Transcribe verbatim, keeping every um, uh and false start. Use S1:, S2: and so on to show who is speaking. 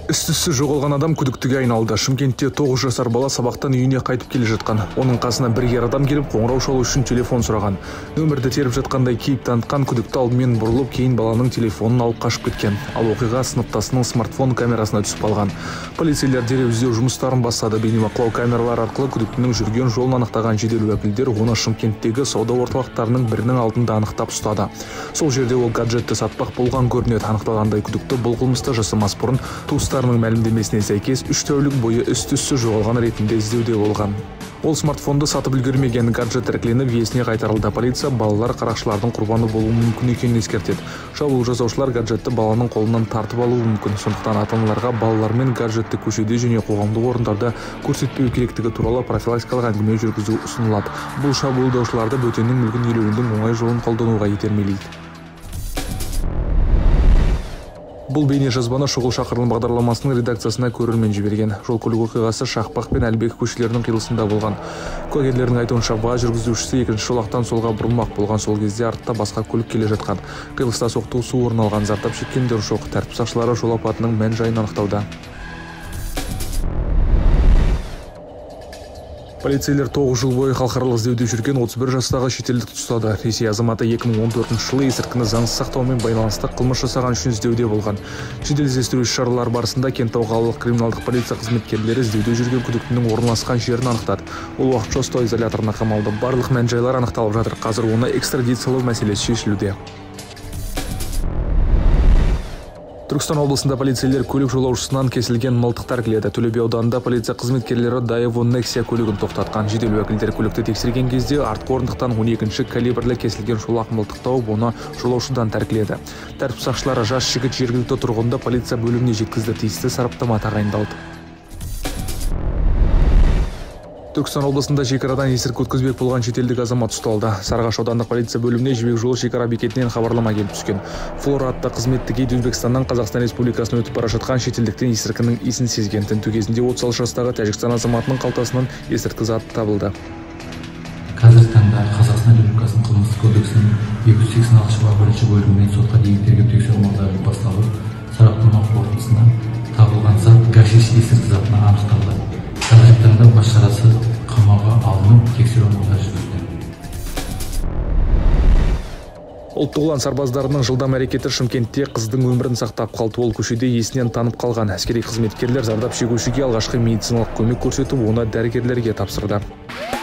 S1: Із-түссіз жоғалған адам күдіктіге айналды. Шымкентте тоғыз жасар бала сабақтан үйіне қайтып келе жатқан. Оның қасына бір ер адам келіп қоңырау шалу үшін телефон сұраған. Нөмірді теріп жатқандай кейіп танытқан күдікті алдымен бұрылып, кейін баланың телефонын алып қашып кеткен. Ал оқиға сыныптасының смартфон камерасына түсіп қалған. Полицейлер дереу іздеу жұмыстарын бастады. Бейнебақылау камералары арқылы күдіктінің жүрген жолын анықтаған жедел уәкілдер оны Шымкенттегі сауда орталықтарының бірінің алдында анықтап ұстады. Сол жерде ол гаджетті сатпақ болған көрінеді. Анықталғандай күдікті бұл қылмысты жасамас бұрын туыстарының мәлімдемесіне сәйкес үш тәулік бойы із-түссіз жоғалған ретінде іздеуде болған. Ол смартфонды сатып үлгермеген, гаджет тәркіленіп иесіне қайтарылды. Полиция балалар қарақшылардың құрбаны болуы мүмкін екенін ескертеді. Шабуыл жасаушылар гаджетті баланың қолынан тартып алуы мүмкін. Сондықтан ата-аналарға балалармен гаджетті көшеде және қоғамдық орындарда көрсетпеу керектігі туралы профилактикалық әңгіме жүргізу ұсынылады. Бұл шабуылдаушыларды бөтеннің мүлкін иеленудің оңай жолын қолдануға итермелейді. Бұл бейне жазбаны шұғыл шақырылым бағдарламасының редакциясына көрермен жіберген. Жол-көлік оқиғасы Шақпақ пен Әлбек көшелерінің қиылысында болған. Куәгерлердің айтуынша, ВАЗ жүргізушісі екінші жолақтан солға бұрылмақ болған. Сол кезде артта басқа көлік келе жатқан. Қиылыста соқтығысу орын алған, зардап шеккендер жоқ. Тәртіп сақшылары жол апатының мән-жайын анықтауда. Полицейлер тоғыз жыл бойы халықаралық іздеуде жүрген отыз бір жастағы шетелдікті ұстады. Ресей азаматы екі мың он төртінші жылы есірткіні заңсыз сақтаумен байланысты қылмыс жасаған үшін іздеуде болған. Жедел іздестіру шаралар барысында Кентау қалалық криминалдық полиция қызметкерлері іздеуде жүрген күдіктінің орналасқан жерін анықтады. Ол уақытша ұстау изоляторына қамалды. Барлық мән-жайлар анықталып жатыр. Қазір оны экстрадициялау мәселесі шешілуде. Түркістан облысында полицейлер көлік жолаушысынан кесілген мылтық тәркіледі. Төле би ауданында полиция қызметкерлері Daewoo Nexia көлігін тоқтатқан. Жедел уәкілдер көлікті тексерген кезде артқы орындықтан он екінші калибрлі кесілген шолақ мылтық тауып, оны жолаушыдан тәркіледі. Тәртіп сақшылары жас жігіт жергілікті тұрғынды полиция бөліміне жеткізді. Тиісті сараптама тағайындалды. Түркістан облысында шекарадан есірткі өткізбек болған шетелдік азамат ұсталды. Сарыағаш аудандық полиция бөліміне Жібек жолы шекара бекетінен хабарлама келіп түскен. Флора атты қызметті кейде Өзбекстаннан Қазақстан Республикасына өтіп бара жатқан шетелдіктен есірткінің иісін сезген. Тінту кезінде отыз алты жастағы Тәжікстан азаматының қалтасынан есірткі заты табылды.
S2: Қазіргі таңда Қазақстан Республикасының қылмыстық кодексінің екі жүз сексен алтыншы бабы бірінші бөлігімен сотқа дейінгі тергеп тексеру амалдары басталып, сараптама қорытындысында табылған зат гашиш есірткі затына анықталды. Қазіргі таңда бас шарасы қамауға алынып, тексеру амалдары жүргізілуде.
S1: Ұлттық ұлан сарбаздарының жылдам әрекеті Шымкентте қыздың өмірін сақтап қалды. Ол көшеде есінен танып қалған. Әскери қызметкерлер зардап шегушіге алғашқы медициналық көмек көрсетіп, оны дәрігерлерге тапсырды.